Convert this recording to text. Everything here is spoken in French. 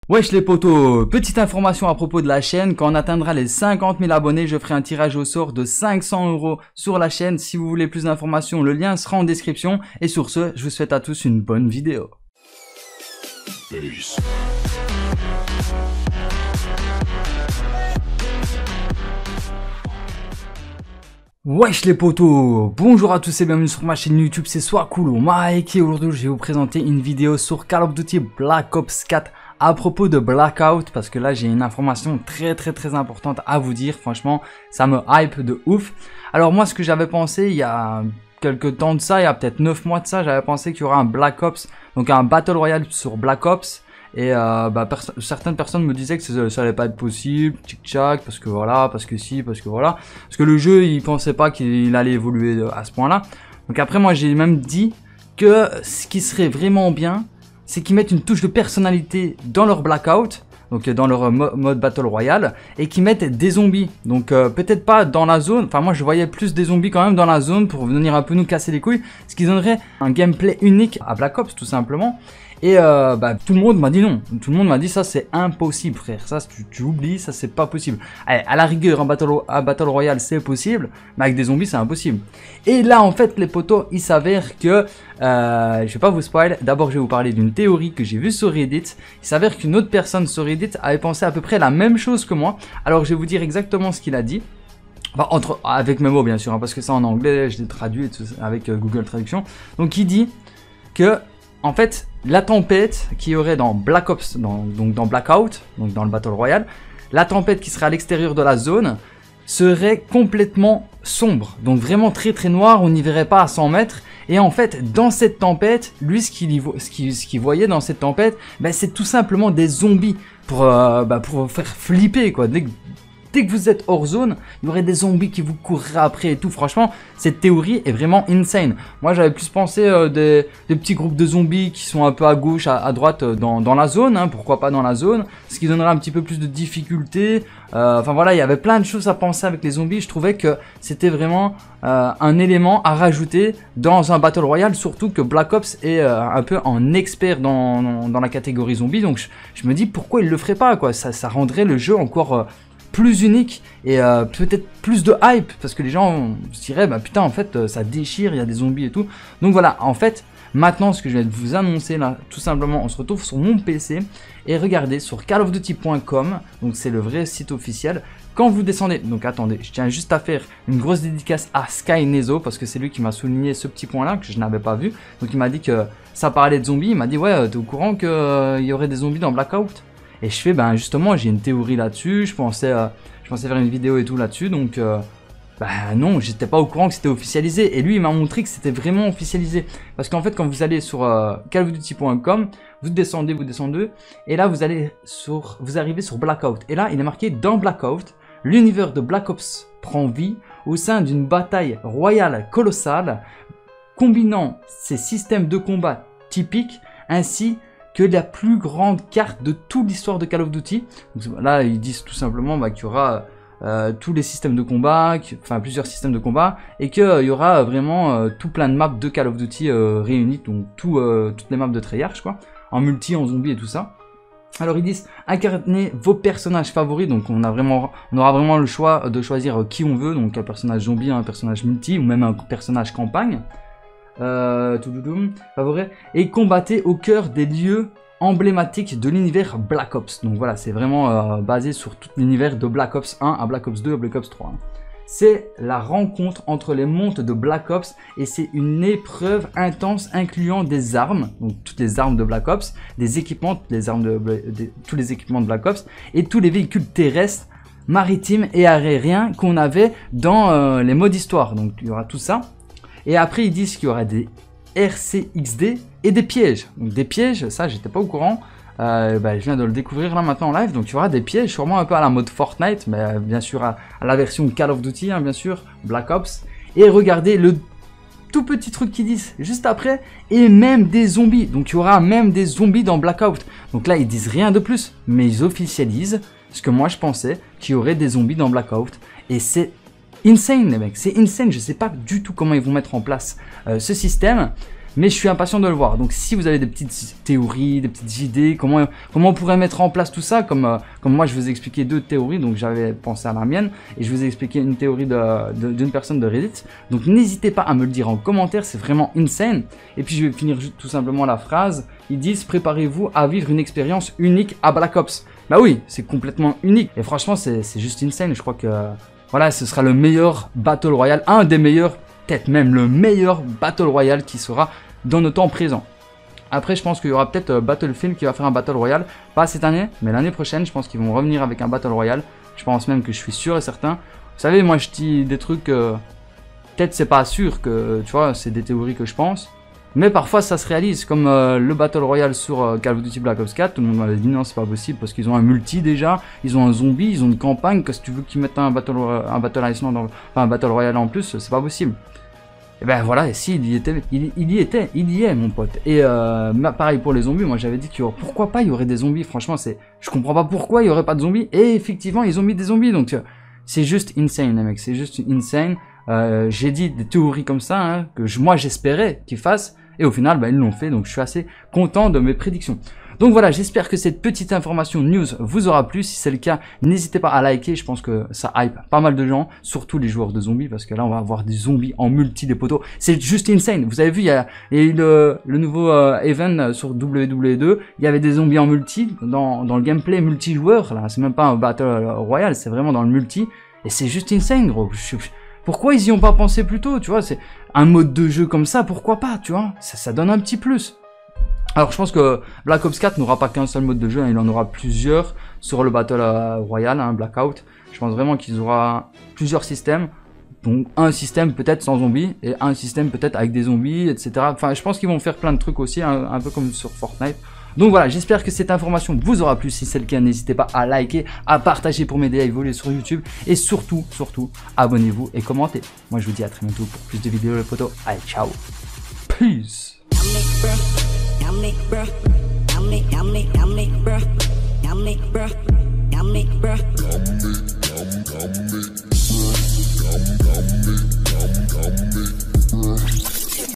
Wesh les potos, petite information à propos de la chaîne, quand on atteindra les 50 000 abonnés, je ferai un tirage au sort de 500 € sur la chaîne. Si vous voulez plus d'informations, le lien sera en description. Et sur ce, je vous souhaite à tous une bonne vidéo. Peace. Wesh les potos, bonjour à tous et bienvenue sur ma chaîne YouTube, c'est Swacool ou Mike et aujourd'hui je vais vous présenter une vidéo sur Call of Duty Black Ops 4 à propos de Blackout parce que là j'ai une information très importante à vous dire, franchement ça me hype de ouf. Alors moi ce que j'avais pensé il y a quelques temps de ça, il y a peut-être 9 mois de ça, j'avais pensé qu'il y aurait un Black Ops, donc un Battle Royale sur Black Ops. Et certaines personnes me disaient que ça allait pas être possible, tchic-tchac, parce que voilà, parce que si, parce que voilà. Parce que le jeu, ils pensaient pas qu'il allait évoluer à ce point-là. Donc après, moi, j'ai même dit que ce qui serait vraiment bien, c'est qu'ils mettent une touche de personnalité dans leur Blackout, donc dans leur mode Battle Royale, et qu'ils mettent des zombies. Donc peut-être pas dans la zone, enfin moi je voyais plus des zombies quand même dans la zone pour venir un peu nous casser les couilles, ce qui donnerait un gameplay unique à Black Ops tout simplement. Et tout le monde m'a dit non, tout le monde m'a dit ça c'est impossible frère, ça tu oublies, ça c'est pas possible. Allez, à la rigueur un Battle Royale c'est possible, mais avec des zombies c'est impossible. Et là en fait les potos, il s'avère que, je vais pas vous spoil, d'abord je vais vous parler d'une théorie que j'ai vue sur Reddit. Il s'avère qu'une autre personne sur Reddit avait pensé à peu près la même chose que moi, alors je vais vous dire exactement ce qu'il a dit. Enfin, avec mes mots bien sûr, hein, parce que ça en anglais je l'ai traduit avec Google Traduction. Donc il dit que en fait, la tempête qu'il y aurait dans Black Ops, donc dans Blackout, donc dans le Battle Royale, la tempête qui serait à l'extérieur de la zone serait complètement sombre. Donc vraiment très noir, on n'y verrait pas à 100 mètres. Et en fait, dans cette tempête, lui, ce qu'il voyait dans cette tempête, c'est tout simplement des zombies pour faire flipper, quoi. Dès que vous êtes hors zone, il y aurait des zombies qui vous courraient après et tout. Franchement, cette théorie est vraiment insane. Moi, j'avais plus pensé des petits groupes de zombies qui sont un peu à gauche, à droite dans la zone. Hein, pourquoi pas dans la zone, ce qui donnerait un petit peu plus de difficulté. Enfin voilà, il y avait plein de choses à penser avec les zombies. Je trouvais que c'était vraiment un élément à rajouter dans un Battle Royale. Surtout que Black Ops est un peu en expert dans la catégorie zombie. Donc je me dis pourquoi il le ferait pas, quoi. Ça rendrait le jeu encore... plus unique et peut-être plus de hype parce que les gens se diraient putain en fait ça déchire, il y a des zombies et tout. Donc voilà, en fait maintenant ce que je vais vous annoncer là, tout simplement on se retrouve sur mon PC et regardez sur callofduty.com, donc c'est le vrai site officiel. Quand vous descendez, donc attendez, je tiens juste à faire une grosse dédicace à Skynezo parce que c'est lui qui m'a souligné ce petit point là que je n'avais pas vu. Donc il m'a dit que ça parlait de zombies, il m'a dit ouais t'es au courant qu'il y aurait des zombies dans Blackout? Et je fais, justement, j'ai une théorie là-dessus, je pensais faire une vidéo et tout là-dessus, donc, non, j'étais pas au courant que c'était officialisé. Et lui, il m'a montré que c'était vraiment officialisé. Parce qu'en fait, quand vous allez sur callofduty.com, vous descendez, et là, vous arrivez sur Blackout. Et là, il est marqué, dans Blackout, l'univers de Black Ops prend vie au sein d'une bataille royale colossale, combinant ses systèmes de combat typiques, ainsi que la plus grande carte de toute l'histoire de Call of Duty. Donc, là, ils disent tout simplement qu'il y aura tous les systèmes de combat, enfin plusieurs systèmes de combat, et qu'il y aura vraiment tout plein de maps de Call of Duty réunies, donc toutes les maps de Treyarch, quoi, en multi, en zombie et tout ça. Alors ils disent incarnez vos personnages favoris, donc on aura vraiment le choix de choisir qui on veut, donc un personnage zombie, un personnage multi, ou même un personnage campagne. Et combattez au cœur des lieux emblématiques de l'univers Black Ops. Donc voilà, c'est vraiment basé sur tout l'univers de Black Ops 1 à Black Ops 2 à Black Ops 3. C'est la rencontre entre les mondes de Black Ops et c'est une épreuve intense incluant des armes, donc toutes les armes de Black Ops, des équipements, tous les équipements de Black Ops et tous les véhicules terrestres, maritimes et aériens qu'on avait dans les modes histoire. Donc il y aura tout ça. Et après, ils disent qu'il y aura des RCXD et des pièges. Donc des pièges, ça, j'étais pas au courant. Je viens de le découvrir là maintenant en live. Donc il y aura des pièges, sûrement un peu à la mode Fortnite, mais bien sûr à la version Call of Duty, hein, bien sûr, Black Ops. Et regardez le tout petit truc qu'ils disent juste après, et même des zombies. Donc il y aura même des zombies dans Blackout. Donc là, ils disent rien de plus, mais ils officialisent ce que moi je pensais, qu'il y aurait des zombies dans Blackout. Et c'est insane les mecs, c'est insane, je sais pas du tout comment ils vont mettre en place ce système. mais je suis impatient de le voir. Donc si vous avez des petites théories, des petites idées, comment on pourrait mettre en place tout ça, comme moi je vous ai expliqué 2 théories, donc j'avais pensé à la mienne, et je vous ai expliqué une théorie d'une personne de Reddit. Donc n'hésitez pas à me le dire en commentaire, c'est vraiment insane. Et puis je vais finir tout simplement la phrase, ils disent préparez-vous à vivre une expérience unique à Black Ops. Bah oui, c'est complètement unique, et franchement c'est juste insane, je crois que voilà, ce sera le meilleur Battle Royale, un des meilleurs, peut-être même le meilleur Battle Royale qui sera dans nos temps présents. Après, je pense qu'il y aura peut-être Battlefield qui va faire un Battle Royale, pas cette année, mais l'année prochaine, je pense qu'ils vont revenir avec un Battle Royale. Je pense même que je suis sûr et certain. Vous savez, moi je dis des trucs, peut-être c'est pas sûr que, tu vois, c'est des théories que je pense. Mais parfois ça se réalise, comme le Battle Royale sur Call of Duty Black Ops 4, tout le monde m'avait dit non c'est pas possible parce qu'ils ont un multi déjà, ils ont un zombie, ils ont une campagne, que si tu veux qu'ils mettent un Battle Royale en plus, c'est pas possible. Et ben voilà, et si il y est mon pote. Et pareil pour les zombies, moi j'avais dit que pourquoi pas il y aurait des zombies, franchement je comprends pas pourquoi il y aurait pas de zombies, et effectivement ils ont mis des zombies, donc c'est juste insane les mecs, c'est juste insane. J'ai dit des théories comme ça, hein, que moi j'espérais qu'ils fassent, et au final bah, ils l'ont fait, donc je suis assez content de mes prédictions. Donc voilà, j'espère que cette petite information news vous aura plu. Si c'est le cas, n'hésitez pas à liker, je pense que ça hype pas mal de gens, surtout les joueurs de zombies, parce que là on va avoir des zombies en multi des poteaux, c'est juste insane. Vous avez vu, il y a eu le nouveau event sur WWE2, il y avait des zombies en multi, dans le gameplay multijoueur, là c'est même pas un Battle Royale, c'est vraiment dans le multi, et c'est juste insane gros. Pourquoi ils y ont pas pensé plus tôt, tu vois, c'est un mode de jeu comme ça, pourquoi pas, tu vois, ça donne un petit plus. Alors je pense que Black Ops 4 n'aura pas qu'un seul mode de jeu, hein, il en aura plusieurs sur le Battle Royale, hein, Blackout. Je pense vraiment qu'ils auront plusieurs systèmes, donc un système peut-être sans zombies, et un système peut-être avec des zombies, etc. Enfin je pense qu'ils vont faire plein de trucs aussi, hein, un peu comme sur Fortnite. Donc voilà, j'espère que cette information vous aura plu. Si c'est le cas, n'hésitez pas à liker, à partager pour m'aider à évoluer sur YouTube. Et surtout, abonnez-vous et commentez. Moi, je vous dis à très bientôt pour plus de vidéos les potos. Allez, ciao. Peace.